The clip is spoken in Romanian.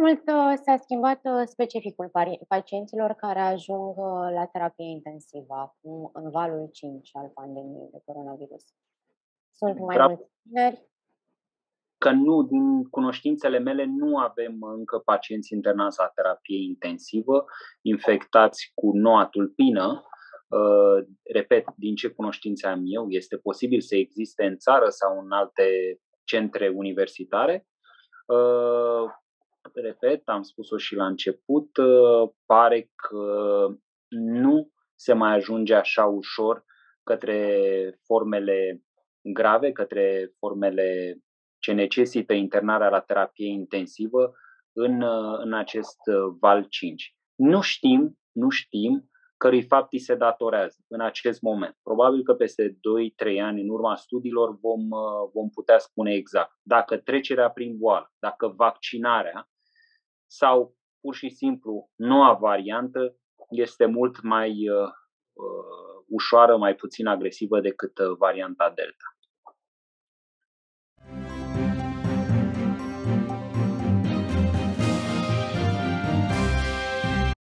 mult s-a schimbat specificul pacienților care ajung la terapie intensivă acum în valul 5 al pandemiei de coronavirus? Sunt mai Vreau mulți tineri? că nu, din cunoștințele mele, nu avem încă pacienți internați la terapie intensivă, infectați cu noua tulpină. Repet, din ce cunoștințe am eu, este posibil să existe în țară sau în alte centre universitare. Repet, am spus-o și la început, pare că nu se mai ajunge așa ușor către formele grave, către formele ce necesită internarea la terapie intensivă în acest val 5. Nu știm cărui fapt îi se datorează în acest moment. Probabil că peste 2-3 ani, în urma studiilor, vom putea spune exact dacă trecerea prin boală, dacă vaccinarea sau pur și simplu noua variantă este mult mai ușoară, mai puțin agresivă decât varianta Delta.